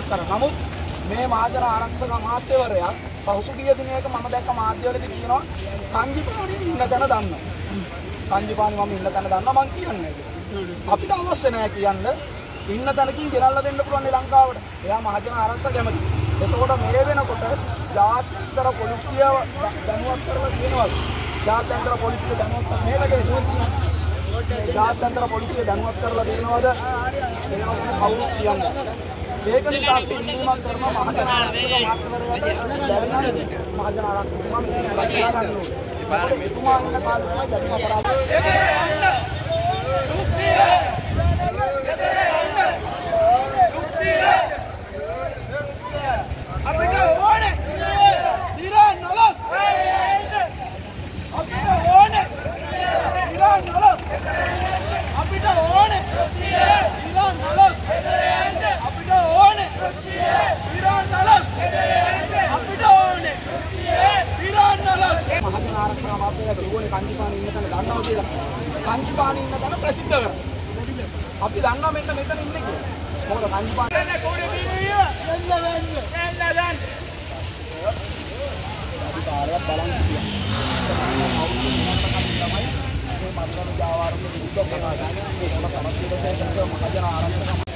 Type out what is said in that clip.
කරනවා. නමුත් මේ මහජන ආරක්ෂක අමාත්‍යවරයා පහුගිය දිනයක මම දැක්ක මාධ්‍යවලදී කියනවා කංජිපාණි ඉන්න තැන දන්නවා. කංජිපාණි මම ඉන්න තැන දන්නවා මං කියන්නේ. අපිට අවශ්‍ය නැහැ කියන්න ඉන්න තැනකින් ගෙනල්ලා දෙන්න පුළුවන් නේ ලංකාවට. එයා මහජන ආරක්ෂක කැමති. එතකොට මේ වෙනකොට ජාත්‍යන්තර පොලිසිය දැනුවත් කරලා තියෙනවා. ජාත්‍යන්තර පොලිසිය දැනුවත් ජාත්‍යන්තර පොලිසිය දැනුවත් කරලා තියෙනවද? ඒවා කවුරු කියන්නේ? ඒක නිසා අපි ඉල්ලීමක් කරනවා මහජන ආරක්ෂක මහජන ආරක්ෂක මම කියලා ගන්නවා. එතුමා ඉන්න කාලේ දැනුම කංජිපාණි ඉන්න තැන ප්‍රසිද්ධ කරා. අපි දන්නවා මෙන්න මෙතන ඉන්නේ කියලා. මොකද කංජිපාණි කෝඩේ දීනිය එන්න. අපි කාර්යයක් බලන් ඉන්නවා. මේ මතකම ජාවාරම විරුද්ධව කතා කරන්නේ මොන සමස්තයක මහජන ආරක්ෂක